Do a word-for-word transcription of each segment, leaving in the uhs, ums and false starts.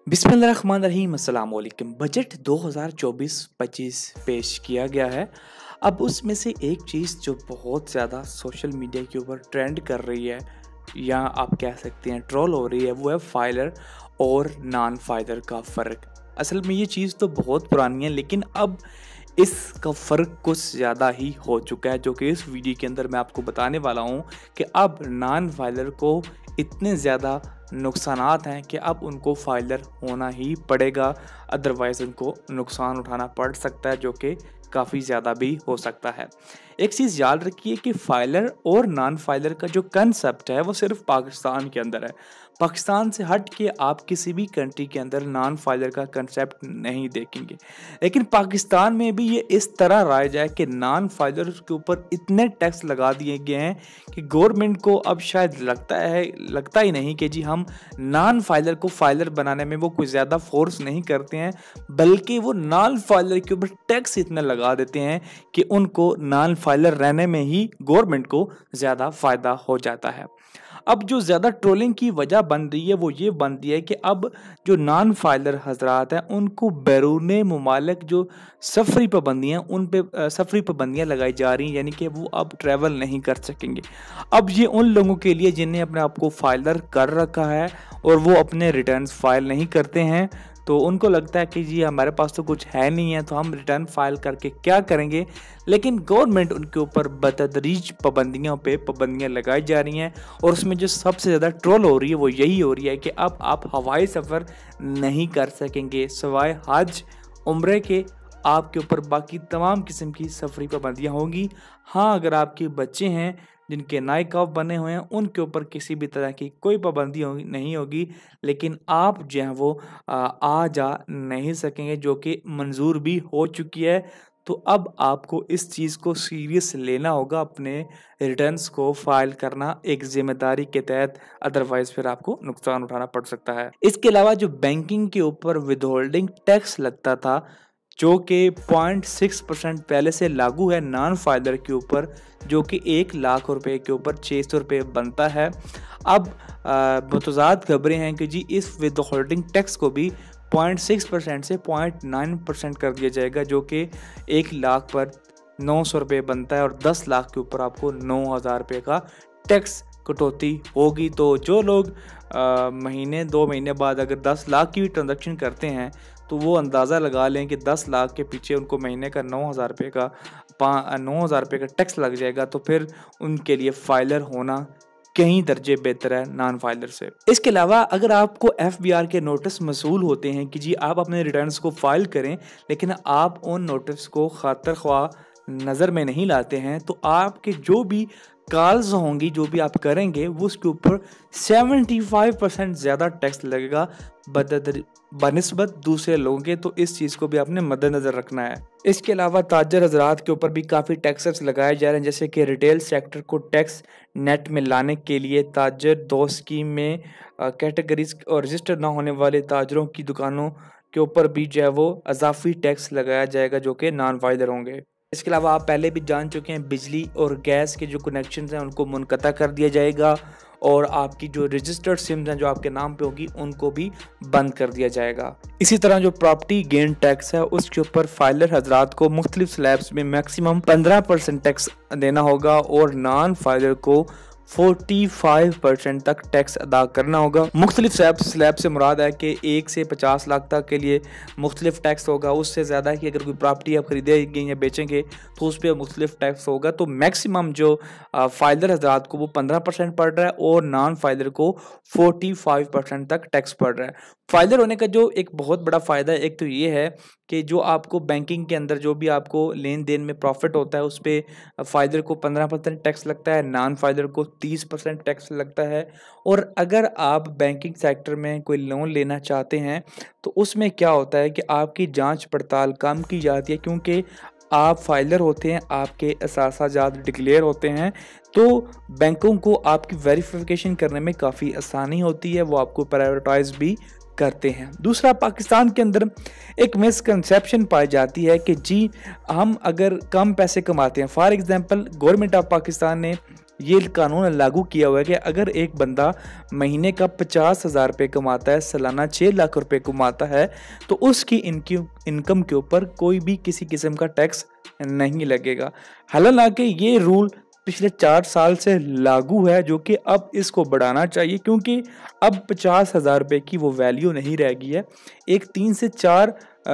बिस्मिल्लाहिर्रहमानिर्रहीम अस्सलाम वालेकुम। बजट दो हज़ार चौबीस पच्चीस पेश किया गया है। अब उसमें से एक चीज़ जो बहुत ज़्यादा सोशल मीडिया के ऊपर ट्रेंड कर रही है या आप कह सकते हैं ट्रोल हो रही है, वो है फाइलर और नॉन फाइलर का फ़र्क। असल में ये चीज़ तो बहुत पुरानी है, लेकिन अब इसका फ़र्क कुछ ज़्यादा ही हो चुका है, जो कि इस वीडियो के अंदर मैं आपको बताने वाला हूँ कि अब नॉन फाइलर को इतने ज़्यादा नुकसानात हैं कि अब उनको फाइलर होना ही पड़ेगा, अदरवाइज़ उनको नुकसान उठाना पड़ सकता है, जो कि काफ़ी ज़्यादा भी हो सकता है। एक चीज़ याद रखिए कि फाइलर और नॉन फाइलर का जो कंसेप्ट है वो सिर्फ पाकिस्तान के अंदर है। पाकिस्तान से हट के आप किसी भी कंट्री के अंदर नॉन फाइलर का कंसेप्ट नहीं देखेंगे, लेकिन पाकिस्तान में भी ये इस तरह राइज है कि नॉन फाइलर के ऊपर इतने टैक्स लगा दिए गए हैं कि गवर्नमेंट को अब शायद लगता है लगता ही नहीं कि जी हम नॉन फाइलर को फाइलर बनाने में वो कुछ ज़्यादा फोर्स नहीं करते हैं, बल्कि वो नॉन फाइलर के ऊपर टैक्स इतना लगा देते हैं कि उनको नॉन फाइलर रहने में ही गवर्नमेंट को ज़्यादा फ़ायदा हो जाता है। अब जो ज़्यादा ट्रोलिंग की वजह बन रही है वो ये बन रही है कि अब जो नॉन फाइलर हजरात हैं उनको बैरून मुमालिक जो सफरी पाबंदियाँ उन पे सफरी पाबंदियाँ लगाई जा रही हैं, यानी कि वो अब ट्रैवल नहीं कर सकेंगे। अब ये उन लोगों के लिए जिन्हें अपने आप को फाइलर कर रखा है और वो अपने रिटर्न्स फाइल नहीं करते हैं, तो उनको लगता है कि जी हमारे पास तो कुछ है नहीं है, तो हम रिटर्न फाइल करके क्या करेंगे। लेकिन गवर्नमेंट उनके ऊपर बतदरीज पाबंदियों पे पाबंदियाँ लगाई जा रही हैं, और उसमें जो सबसे ज़्यादा ट्रोल हो रही है वो यही हो रही है कि अब आप हवाई सफ़र नहीं कर सकेंगे सिवाय हज उम्रे के। आपके ऊपर बाकी तमाम किस्म की सफरी पाबंदियाँ होंगी। हाँ, अगर आपके बच्चे हैं जिनके नाइकाब बने हुए हैं उनके ऊपर किसी भी तरह की कोई पाबंदी होगी नहीं होगी, लेकिन आप जो हैं वो आ, आ जा नहीं सकेंगे, जो कि मंजूर भी हो चुकी है। तो अब आपको इस चीज़ को सीरियस लेना होगा, अपने रिटर्न्स को फाइल करना एक जिम्मेदारी के तहत, अदरवाइज़ फिर आपको नुकसान उठाना पड़ सकता है। इसके अलावा जो बैंकिंग के ऊपर विदहोल्डिंग टैक्स लगता था, जो कि पॉइंट सिक्स परसेंट पहले से लागू है नॉन फाइलर के ऊपर, जो कि एक लाख रुपए के ऊपर छः सौ रुपये बनता है। अब मुतज़ाद खबरें हैं कि जी इस विद होल्डिंग टैक्स को भी पॉइंट सिक्स परसेंट से पॉइंट नाइन परसेंट कर दिया जाएगा, जो कि एक लाख पर नौ सौ रुपये बनता है, और दस लाख के ऊपर आपको नौ हज़ार रुपये का टैक्स कटौती होगी। तो जो लोग आ, महीने दो महीने बाद अगर दस लाख की भी ट्रांजैक्शन करते हैं, तो वो अंदाज़ा लगा लें कि दस लाख के पीछे उनको महीने का नौ हज़ार रुपये का पा नौ हज़ार रुपये का टैक्स लग जाएगा। तो फिर उनके लिए फाइलर होना कहीं दर्जे बेहतर है नॉन फाइलर से। इसके अलावा अगर आपको एफ बी आर के नोटिस मसूल होते हैं कि जी आप अपने रिटर्न्स को फाइल करें, लेकिन आप उन नोटिस को खातर ख्वाह नज़र में नहीं लाते हैं, तो आपके जो भी कॉल्स होंगी, जो भी आप करेंगे, वो उसके ऊपर पचहत्तर परसेंट ज़्यादा टैक्स लगेगा बनिस्बत दूसरे लोगों के। तो इस चीज़ को भी आपने मद्देनज़र रखना है। इसके अलावा ताजर हजरात के ऊपर भी काफ़ी टैक्सेस लगाए जा रहे हैं, जैसे कि रिटेल सेक्टर को टैक्स नेट में लाने के लिए ताजर दो स्कीम में कैटेगरीज और रजिस्टर ना होने वाले ताजरों की दुकानों के ऊपर भी जो है वो अजाफी टैक्स लगाया जाएगा, जो कि नॉन फाइलर होंगे। इसके अलावा आप पहले भी जान चुके हैं, बिजली और गैस के जो कनेक्शन हैं उनको मुनक़ता कर दिया जाएगा, और आपकी जो रजिस्टर्ड सिम्स हैं जो आपके नाम पे होगी उनको भी बंद कर दिया जाएगा। इसी तरह जो प्रॉपर्टी गेन टैक्स है उसके ऊपर फाइलर हजरात को मुख्तलिफ स्लैब्स में मैक्सिमम पंद्रह परसेंट टैक्स देना होगा, और नॉन फाइलर को पैंतालीस परसेंट तक टैक्स अदा करना होगा। मुख्तलिफ स्लैब से मुराद है कि एक से पचास लाख तक के लिए मुख्तलिफ टैक्स होगा। उससे ज़्यादा कि अगर कोई प्रॉपर्टी आप खरीदेंगे या बेचेंगे तो उस पर मुख्तलिफ टैक्स होगा। तो मैक्सिमम जो फाइलर हजरात को वो पंद्रह परसेंट पड़ रहा है, और नॉन फाइलर को पैंतालीस परसेंट तक टैक्स पड़ रहा है। फाइलर होने का जो एक बहुत बड़ा फ़ायदा एक तो ये है कि जो आपको बैंकिंग के अंदर जो भी आपको लेन देन में प्रॉफिट होता है उस पर फाइलर को पंद्रह परसेंट टैक्स लगता है, नॉन फाइलर को तीस परसेंट टैक्स लगता है। और अगर आप बैंकिंग सेक्टर में कोई लोन लेना चाहते हैं तो उसमें क्या होता है कि आपकी जांच पड़ताल कम की जाती है, क्योंकि आप फाइलर होते हैं, आपके असासाजात डिक्लेयर होते हैं, तो बैंकों को आपकी वेरिफिकेशन करने में काफ़ी आसानी होती है, वो आपको प्रायोरिटाइज भी करते हैं। दूसरा, पाकिस्तान के अंदर एक मिसकंसेप्शन पाई जाती है कि जी हम अगर कम पैसे कमाते हैं, for example government of Pakistan ने ये कानून लागू किया हुआ है कि अगर एक बंदा महीने का पचास हज़ार रुपये कमाता है, सालाना छः लाख रुपए कमाता है, तो उसकी इनकी इनकम के ऊपर कोई भी किसी किस्म का टैक्स नहीं लगेगा। हालांकि ये रूल पिछले चार साल से लागू है, जो कि अब इसको बढ़ाना चाहिए, क्योंकि अब पचास हज़ार रुपये की वो वैल्यू नहीं रह गई है। एक तीन से चार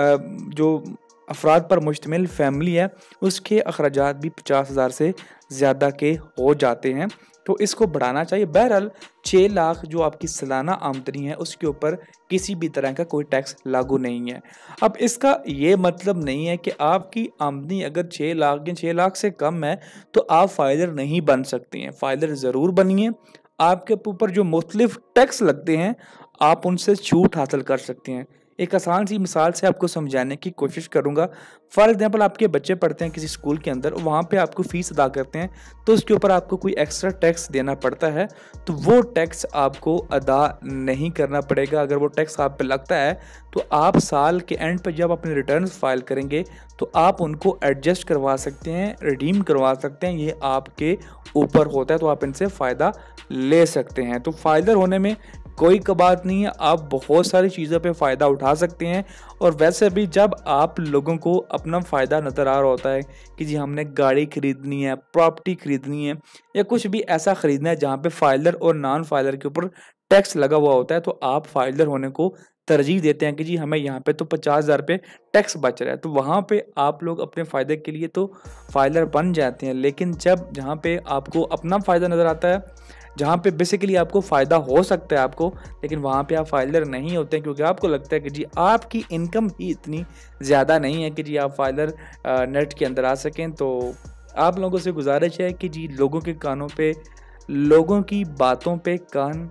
जो अफराद पर मुश्तमिल फैमिली है, उसके अखराजात भी पचास हज़ार से ज़्यादा के हो जाते हैं, तो इसको बढ़ाना चाहिए। बहरहाल छः लाख जो आपकी सालाना आमदनी है, उसके ऊपर किसी भी तरह का कोई टैक्स लागू नहीं है। अब इसका ये मतलब नहीं है कि आपकी आमदनी अगर छः लाख या छः लाख से कम है तो आप फाइलर नहीं बन सकते हैं। फाइलर ज़रूर बनिए। आपके ऊपर जो मुख्तलिफ टैक्स लगते हैं, आप उनसे छूट हासिल कर सकते हैं। एक आसान सी मिसाल से आपको समझाने की कोशिश करूंगा। फॉर एग्जांपल, आपके बच्चे पढ़ते हैं किसी स्कूल के अंदर, वहाँ पे आपको फ़ीस अदा करते हैं, तो उसके ऊपर आपको कोई एक्स्ट्रा टैक्स देना पड़ता है, तो वो टैक्स आपको अदा नहीं करना पड़ेगा। अगर वो टैक्स आप पे लगता है तो आप साल के एंड पर जब अपने रिटर्न्स फाइल करेंगे तो आप उनको एडजस्ट करवा सकते हैं, रिडीम करवा सकते हैं। ये आपके ऊपर होता है, तो आप इनसे फ़ायदा ले सकते हैं। तो फाइलर होने में कोई कबात नहीं है, आप बहुत सारी चीज़ों पे फ़ायदा उठा सकते हैं। और वैसे भी जब आप लोगों को अपना फ़ायदा नज़र आ रहा होता है कि जी हमने गाड़ी ख़रीदनी है, प्रॉपर्टी ख़रीदनी है, या कुछ भी ऐसा ख़रीदना है जहाँ पे फाइलर और नॉन फाइलर के ऊपर टैक्स लगा हुआ होता है, तो आप फाइलर होने को तरजीह देते हैं कि जी हमें यहाँ पे तो पचास हज़ार रुपये टैक्स बच रहा है, तो वहाँ पे आप लोग अपने फ़ायदे के लिए तो फाइलर बन जाते हैं। लेकिन जब जहाँ पे आपको अपना फ़ायदा नज़र आता है, जहाँ पे बेसिकली आपको फ़ायदा हो सकता है आपको, लेकिन वहाँ पे आप फाइलर नहीं होते हैं, क्योंकि आपको लगता है कि जी आपकी इनकम ही इतनी ज़्यादा नहीं है कि जी आप फाइलर नेट के अंदर आ सकें। तो आप लोगों से गुजारिश है कि जी लोगों के कानों पे, लोगों की बातों पे कान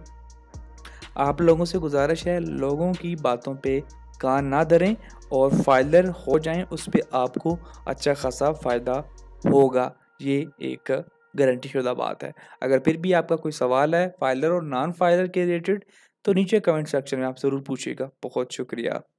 आप लोगों से गुजारिश है लोगों की बातों पे कान ना धरें और फाइलर हो जाएं। उस पर आपको अच्छा खासा फ़ायदा होगा। ये एक गारंटी शुदा बात है। अगर फिर भी आपका कोई सवाल है फाइलर और नॉन फाइलर के रिलेटेड, तो नीचे कमेंट सेक्शन में आप ज़रूर पूछिएगा। बहुत शुक्रिया।